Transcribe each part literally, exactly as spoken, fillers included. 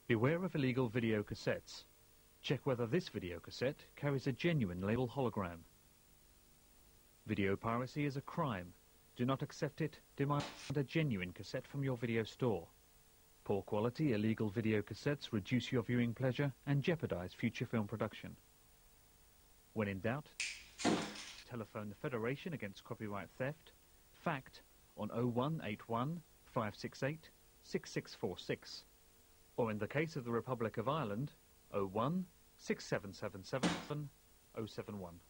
Beware of illegal video cassettes. Check whether this video cassette carries a genuine label hologram. Video piracy is a crime. Do not accept it. Demand a genuine cassette from your video store. Poor quality illegal video cassettes reduce your viewing pleasure and jeopardize future film production. When in doubt, telephone the Federation Against Copyright Theft, FACT, on oh one eight one, five six eight, six six four six, or in the case of the Republic of Ireland, oh one, six seven seven seven, oh seven one.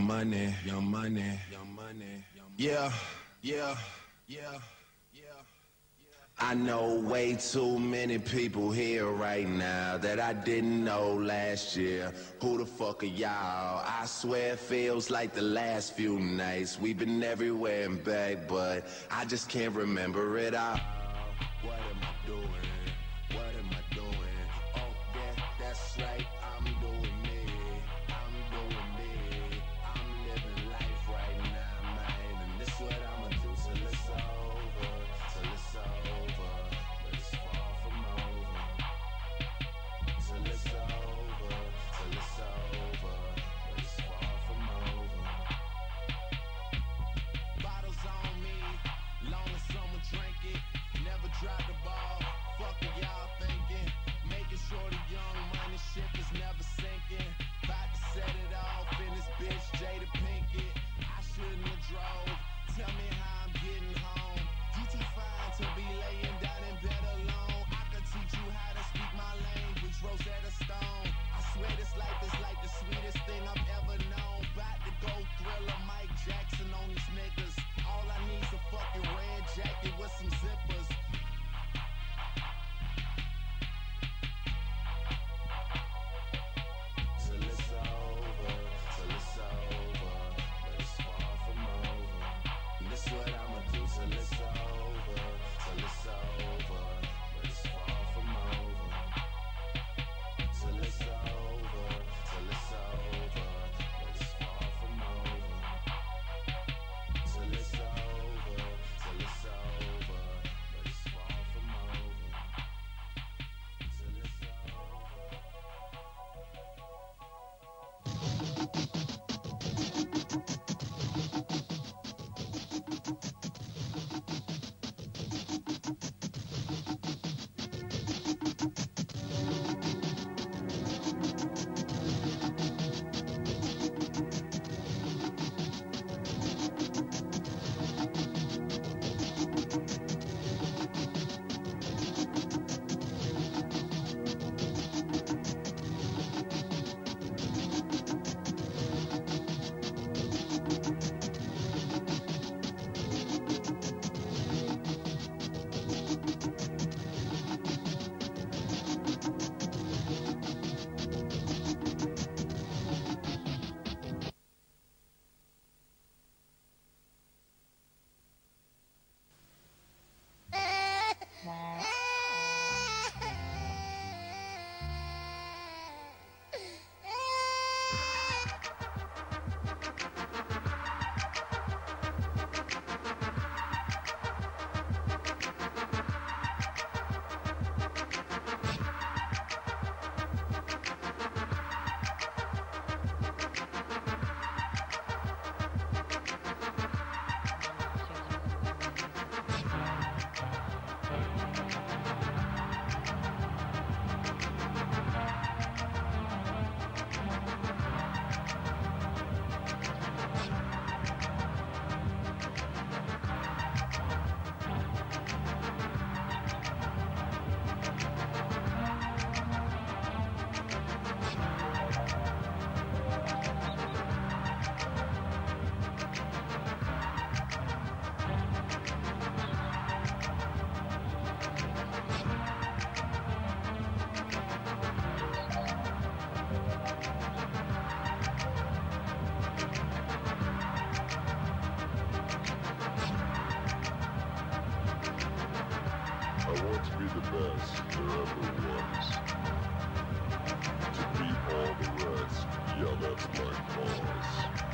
money, young money, young money. Yeah, yeah, yeah, yeah. I know way too many people here right now that I didn't know last year. Who the fuck are y'all? I swear it feels like the last few nights. We've been everywhere and back, but I just can't remember it all. What am I doing? What am I doing? Oh, yeah, that's right. I'm doing me. I'm doing me. I'm living life right now, man. And this what I'ma do till it's over. Till it's over. But it's far from over. Till it's over. Till it's over. But it's far from over. Bottles on me. Long as someone drink it. Never drop the ball. Fuck what y'all thinking. Making sure the young money ship is never sinking. About to set it off in this bitch Jada Pinkett. I shouldn't have drove. Tell me how I'm getting home. You too fine to be laying down in bed alone. I could teach you how to speak my language, Rosetta Stone. I swear this life is like the sweetest thing I've ever known. About to go Thriller, Mike Jackson on these niggas. All I need's a fucking red jacket with some zippers. Till it's over, till it's over, but it's far from over. And this what I'ma do till it's over, till it's over, but it's far from over. Till it's over, till it's over, but it's far from over. Till it's over, till it's over, but it's far from over. Till it's over. I want to be the best there ever was. To beat all the rest, yeah, that's my cause.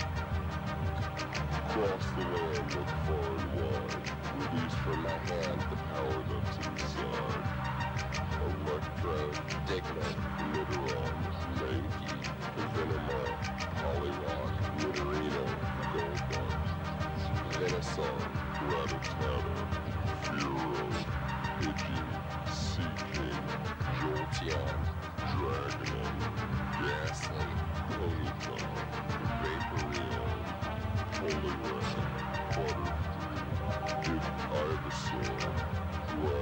Cross the land, look far and wide. Release from my hand the power that's inside. Electra, Diglett, Nidoron, Mankey, Venema, Poliwag, Nidorino, Golduck, Venusaur, Rattata, Furo, Pidgey, Seaking, Jolteon, Dragonon, Ghastly, Ponyta, Vaporeon, Poliwag, Butterfree, Big Ivysaur,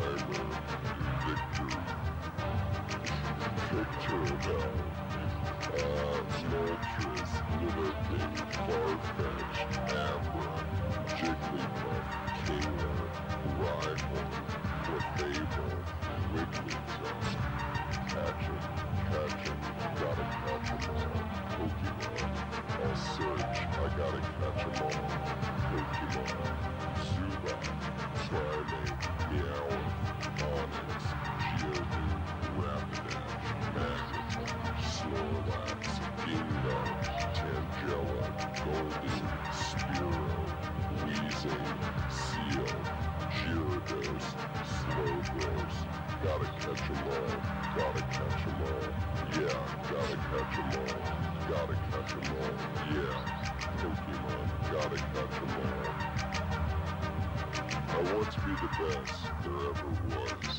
Grimer, Victor, Victorogal, Uh, Moltres, Littleping, Farfetch, Abra, Jigglypuff, Kingler, Rhyhorn, Clefable, Wigglytuff. Catch 'em, catch 'em, gotta catch 'em all. Pokemon, I'll search, I gotta catch 'em all. Pokemon, Zubat, Primeape, Meowth, Onix, Geodude, Rapidash, Magnemite, Snorlax, Gengar, Tangela, Goldeen, Spearow, Weezing, Seal, Gyarados, Slowbros. Gotta catch 'em all, gotta catch 'em all. Yeah, gotta catch 'em all, gotta catch 'em all. Yeah, Pokemon, gotta catch 'em all. I want to be the best there ever was.